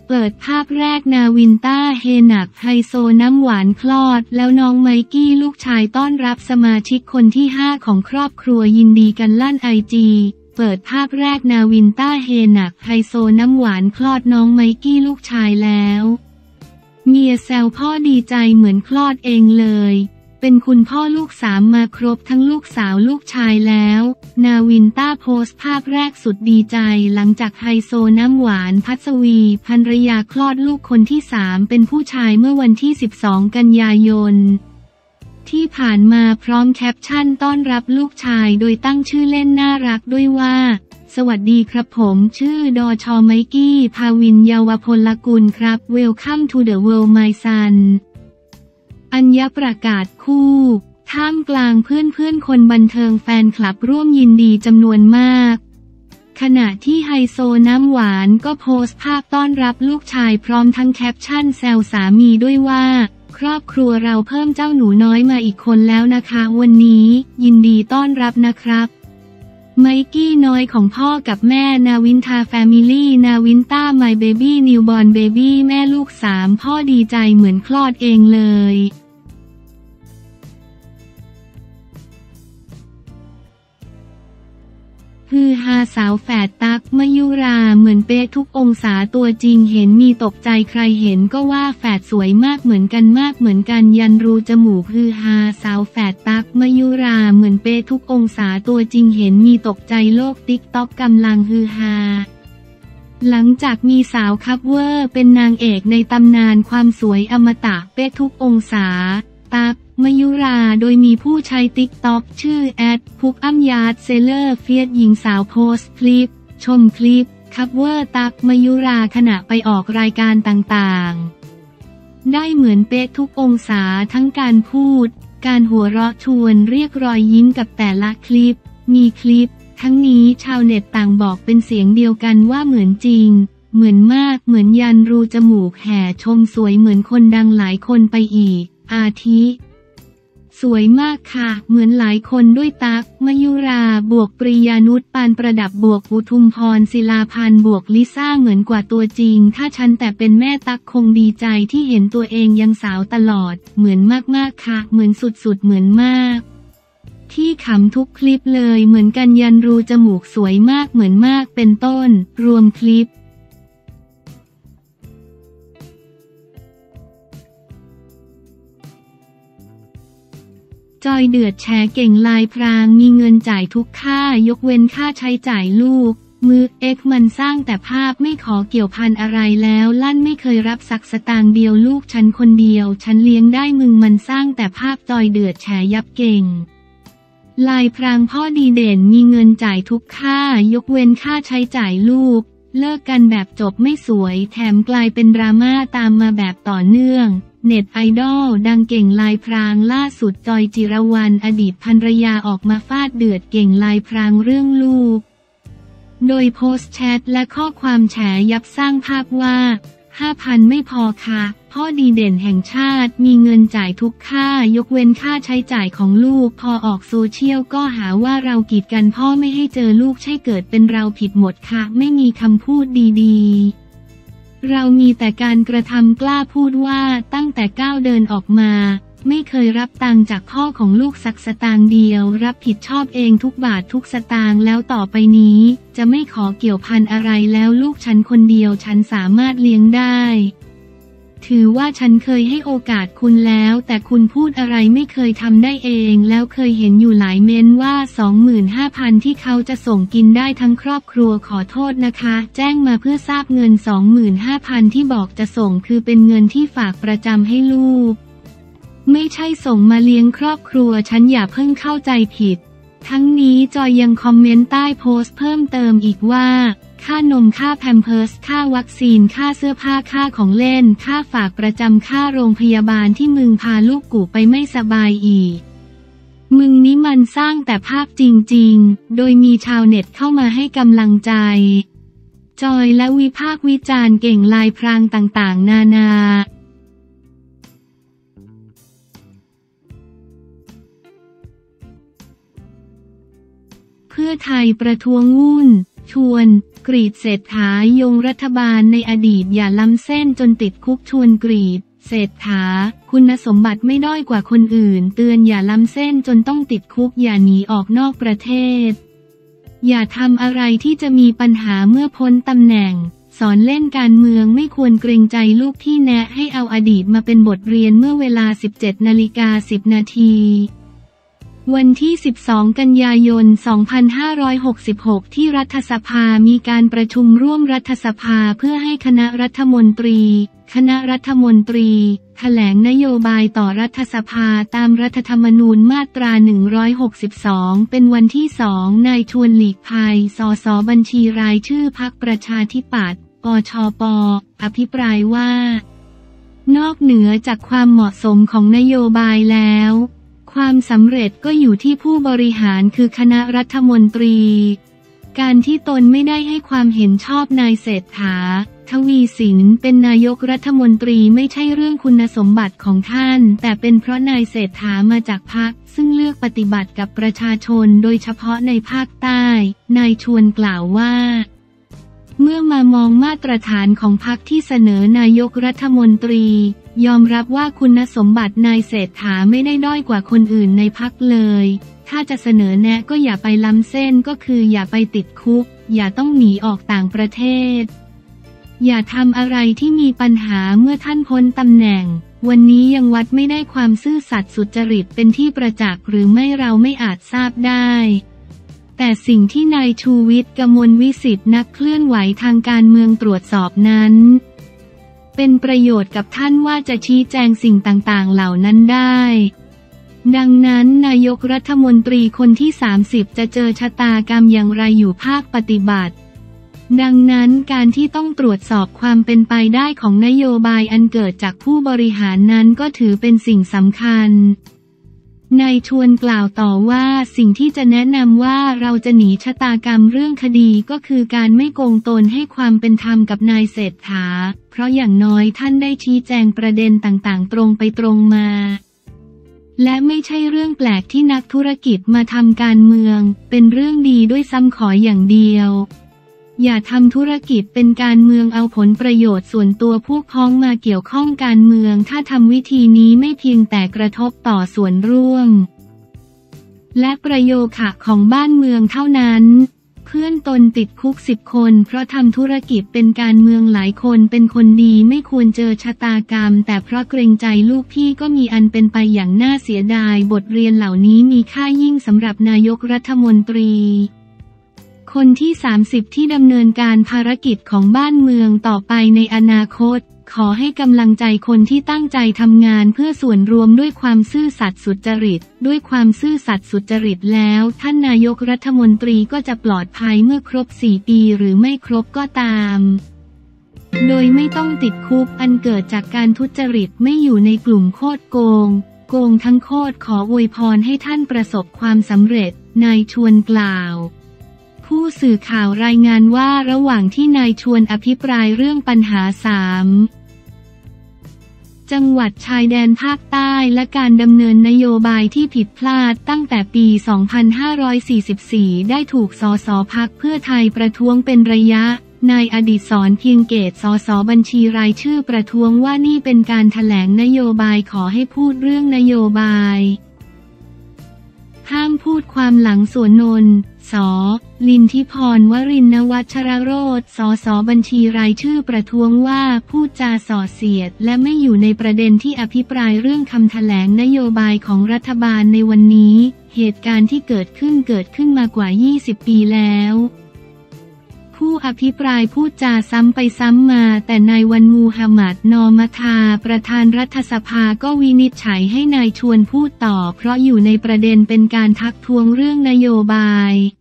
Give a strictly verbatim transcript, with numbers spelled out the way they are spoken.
เปิดภาพแรกนาวินต้าเฮหนักไฮโซน้ำหวานคลอดแล้วน้องไมกี้ลูกชายต้อนรับสมาชิกคนที่ห้าของครอบครัวยินดีกันลั่นไอจีเปิดภาพแรกนาวินต้าเฮหนักไฮโซน้ำหวานคลอดน้องไมกี้ลูกชายแล้วเมียแซวพ่อดีใจเหมือนคลอดเองเลยเป็นคุณพ่อลูกสามมาครบทั้งลูกสาวลูกชายแล้วนาวินต้าโพสต์ภาพแรกสุดดีใจหลังจากไฮโซน้ำหวานพัสวีภรรยาคลอดลูกคนที่สามเป็นผู้ชายเมื่อวันที่สิบสองกันยายนที่ผ่านมาพร้อมแคปชั่นต้อนรับลูกชายโดยตั้งชื่อเล่นน่ารักด้วยว่าสวัสดีครับผมชื่อดอชอไมกี้ภาวินเยาวพลกุลครับ Welcome to the world my sonอัญญประกาศคู่ท่ามกลางเพื่อนๆคนบันเทิงแฟนคลับร่วมยินดีจำนวนมากขณะที่ไฮโซน้ำหวานก็โพสต์ภาพต้อนรับลูกชายพร้อมทั้งแคปชั่นแซวสามีด้วยว่าครอบครัวเราเพิ่มเจ้าหนูน้อยมาอีกคนแล้วนะคะวันนี้ยินดีต้อนรับนะครับไมกี้น้อยของพ่อกับแม่นาวินทาแฟมิลี่นาวินต้าไมเบบี้นิวบอร์นเบบี้แม่ลูกสามพ่อดีใจเหมือนคลอดเองเลยฮือฮาสาวแฝดตั๊กมยุราเหมือนเป๊ะทุกองศาตัวจริงเห็นมีตกใจใครเห็นก็ว่าแฝดสวยมากเหมือนกันมากเหมือนกันยันรูจมูกฮือฮาสาวแฝดตั๊กมยุราเหมือนเป๊ะทุกองศาตัวจริงเห็นมีตกใจโลกติ๊กต็อกกำลังฮือฮาหลังจากมีสาวคัพเวอร์เป็นนางเอกในตำนานความสวยอมตะเป๊ะทุกองศาตั๊กมยุราโดยมีผู้ใช้ติ๊กต็อกชื่อแอดพุกอัมยาดเซเลอร์เฟียดหญิงสาวโพสต์คลิปชมคลิปคัพเวอร์ตั๊กมยุราขณะไปออกรายการต่างๆได้เหมือนเป๊ะทุกองศาทั้งการพูดการหัวเราะชวนเรียกรอยยิ้มกับแต่ละคลิปมีคลิปทั้งนี้ชาวเน็ตต่างบอกเป็นเสียงเดียวกันว่าเหมือนจริงเหมือนมากเหมือนยันรูจมูกแห่ชมสวยเหมือนคนดังหลายคนไปอีกอาทิสวยมากค่ะเหมือนหลายคนด้วยตั๊กมยุราบวกปริยานุชปานประดับบวกอุทุมพรศิลาพันธ์บวกลิซ่าเหมือนกว่าตัวจริงถ้าฉันแต่เป็นแม่ตั๊กคงดีใจที่เห็นตัวเองยังสาวตลอดเหมือนมากๆค่ะเหมือนสุดๆเหมือนมากที่ขำทุกคลิปเลยเหมือนกันยันรูจมูกสวยมากเหมือนมากเป็นต้นรวมคลิปจอยเดือดแชร์เก่งลายพรางมีเงินจ่ายทุกค่ายกเว้นค่าใช้จ่ายลูกมือเอ็กมันสร้างแต่ภาพไม่ขอเกี่ยวพันอะไรแล้วลั่นไม่เคยรับสักสตางค์เดียวลูกฉันคนเดียวฉันเลี้ยงได้มึงมันสร้างแต่ภาพจอยเดือดแชร์ยับเก่งลายพรางพ่อดีเด่นมีเงินจ่ายทุกค่ายกเว้นค่าใช้จ่ายลูกเลิกกันแบบจบไม่สวยแถมกลายเป็นดราม่าตามมาแบบต่อเนื่องเน็ตไอดอลดังเก่งลายพรางล่าสุดจอยจิรวรรณอดีตภรรยาออกมาฟาดเดือดเก่งลายพรางเรื่องลูกโดยโพสต์แชทและข้อความแฉยับสร้างภาพว่า ห้าพัน ไม่พอค่ะพ่อดีเด่นแห่งชาติมีเงินจ่ายทุกค่ายกเว้นค่าใช้จ่ายของลูกพอออกโซเชียลก็หาว่าเรากีดกันพ่อไม่ให้เจอลูกใช่เกิดเป็นเราผิดหมดค่ะไม่มีคำพูดดีๆเรามีแต่การกระทำกล้าพูดว่าตั้งแต่ก้าวเดินออกมาไม่เคยรับตังค์จากพ่อของลูกสักสตางค์เดียวรับผิดชอบเองทุกบาททุกสตางค์แล้วต่อไปนี้จะไม่ขอเกี่ยวพันอะไรแล้วลูกฉันคนเดียวฉันสามารถเลี้ยงได้ถือว่าฉันเคยให้โอกาสคุณแล้วแต่คุณพูดอะไรไม่เคยทำได้เองแล้วเคยเห็นอยู่หลายเม้นว่า สองหมื่นห้าพัน ที่เขาจะส่งกินได้ทั้งครอบครัวขอโทษนะคะแจ้งมาเพื่อทราบเงิน สองหมื่นห้าพัน ที่บอกจะส่งคือเป็นเงินที่ฝากประจำให้ลูกไม่ใช่ส่งมาเลี้ยงครอบครัวฉันอย่าเพิ่งเข้าใจผิดทั้งนี้จอยยังคอมเมนต์ใต้โพสต์เพิ่มเติมอีกว่าค่านมค่าแพมเพิร์สค่าวัคซีนค่าเสื้อผ้าค่าของเล่นค่าฝากประจำค่าโรงพยาบาลที่มึงพาลูกกูไปไม่สบายอีกมึงนี่มันสร้างแต่ภาพจริงๆโดยมีชาวเน็ตเข้ามาให้กำลังใจจอยและวิพากษ์วิจารณ์เก่งลายพรางต่างๆนานาเพื่อไทยประท้วงวุ่นชวนกรีดเศรษฐายงรัฐบาลในอดีตอย่าล้ำเส้นจนติดคุกชวนกรีดเศรษฐาคุณสมบัติไม่ด้อยกว่าคนอื่นเตือนอย่าล้ำเส้นจนต้องติดคุกอย่าหนีออกนอกประเทศอย่าทำอะไรที่จะมีปัญหาเมื่อพ้นตำแหน่งสอนเล่นการเมืองไม่ควรเกรงใจลูกที่แนะให้เอาอดีตมาเป็นบทเรียนเมื่อเวลา สิบเจ็ดนาฬิกาสิบนาทีวันที่ สิบสอง กันยายน สองพันห้าร้อยหกสิบหก ที่รัฐสภามีการประชุมร่วมรัฐสภาเพื่อให้คณะรัฐมนตรีคณะรัฐมนตรีแถลงนโยบายต่อรัฐสภาตามรัฐธรรมนูญมาตรา หนึ่งร้อยหกสิบสอง เป็นวันที่สองนายชวนหลีกภัย สส บัญชีรายชื่อพรรคประชาธิปัตย์ ปชป. อภิปรายว่านอกเหนือจากความเหมาะสมของนโยบายแล้วความสำเร็จก็อยู่ที่ผู้บริหารคือคณะรัฐมนตรีการที่ตนไม่ได้ให้ความเห็นชอบนายเศรษฐาทวีสินเป็นนายกรัฐมนตรีไม่ใช่เรื่องคุณสมบัติของท่านแต่เป็นเพราะนายเศรษฐามาจากพรรคซึ่งเลือกปฏิบัติกับประชาชนโดยเฉพาะในภาคใต้นายชวนกล่าวว่าเมื่อมามองมาตรฐานของพรรคที่เสนอนายกรัฐมนตรียอมรับว่าคุณสมบัตินายเศรษฐาไม่ได้ด้อยกว่าคนอื่นในพรรคเลยถ้าจะเสนอแนะก็อย่าไปล้ำเส้นก็คืออย่าไปติดคุกอย่าต้องหนีออกต่างประเทศอย่าทำอะไรที่มีปัญหาเมื่อท่านพ้นตำแหน่งวันนี้ยังวัดไม่ได้ความซื่อสัตย์สุจริตเป็นที่ประจักษ์หรือไม่เราไม่อาจทราบได้แต่สิ่งที่นายชูวิทย์ กมลวิสิทธิ์นักเคลื่อนไหวทางการเมืองตรวจสอบนั้นเป็นประโยชน์กับท่านว่าจะชี้แจงสิ่งต่างๆเหล่านั้นได้ดังนั้นนายกรัฐมนตรีคนที่สามสิบจะเจอชะตากรรมอย่างไรอยู่ภาคปฏิบัติดังนั้นการที่ต้องตรวจสอบความเป็นไปได้ของนโยบายอันเกิดจากผู้บริหารนั้นก็ถือเป็นสิ่งสำคัญนายชวนกล่าวต่อว่าสิ่งที่จะแนะนำว่าเราจะหนีชะตากรรมเรื่องคดีก็คือการไม่โกงตนให้ความเป็นธรรมกับนายเศรษฐาเพราะอย่างน้อยท่านได้ชี้แจงประเด็นต่างๆตรงไปตรงมาและไม่ใช่เรื่องแปลกที่นักธุรกิจมาทำการเมืองเป็นเรื่องดีด้วยซ้ำขออย่างเดียวอย่าทำธุรกิจเป็นการเมืองเอาผลประโยชน์ส่วนตัวพวกพ้องมาเกี่ยวข้องการเมืองถ้าทำวิธีนี้ไม่เพียงแต่กระทบต่อส่วนร่วมและประโยชน์ของบ้านเมืองเท่านั้นเพื่อนตนติดคุกสิบคนเพราะทำธุรกิจเป็นการเมืองหลายคนเป็นคนดีไม่ควรเจอชะตากรรมแต่เพราะเกรงใจลูกพี่ก็มีอันเป็นไปอย่างน่าเสียดายบทเรียนเหล่านี้มีค่ายิ่งสำหรับนายกรัฐมนตรีคนที่สามสิบที่ดำเนินการภารกิจของบ้านเมืองต่อไปในอนาคตขอให้กำลังใจคนที่ตั้งใจทำงานเพื่อส่วนรวมด้วยความซื่อสัตย์สุจริตด้วยความซื่อสัตย์สุจริตแล้วท่านนายกรัฐมนตรีก็จะปลอดภัยเมื่อครบสี่ปีหรือไม่ครบก็ตามโดยไม่ต้องติดคุกอันเกิดจากการทุจริตไม่อยู่ในกลุ่มโคตรโกงโกงทั้งโคตรขออวยพรให้ท่านประสบความสำเร็จนายชวนกล่าวผู้สื่อข่าวรายงานว่าระหว่างที่นายชวนอภิปรายเรื่องปัญหาสามจังหวัดชายแดนภาคใต้และการดำเนินนโยบายที่ผิดพลาดตั้งแต่ปี สองพันห้าร้อยสี่สิบสี่ ได้ถูกสสพรรคเพื่อไทยประท้วงเป็นระยะนายอดิศรเพียงเกตสสบัญชีรายชื่อประท้วงว่านี่เป็นการแถลงนโยบายขอให้พูดเรื่องนโยบายห้ามพูดความหลังสวนนนท์ ส.ลินทิพรวรินทร์วัชรโรจน์ สสบัญชีรายชื่อประท้วงว่าพูดจาส่อเสียดและไม่อยู่ในประเด็นที่อภิปรายเรื่องคำแถลงนโยบายของรัฐบาลในวันนี้เหตุการณ์ที่เกิดขึ้นเกิดขึ้นมากว่ายี่สิบปีแล้วผู้อภิปรายพูดจาซ้ำไปซ้ำมาแต่นายวันมูฮัมหมัดนอมทาประธานรัฐสภาก็วินิจฉัยให้นายชวนพูดต่อเพราะอยู่ในประเด็นเป็นการทักท้วงเรื่องนโยบาย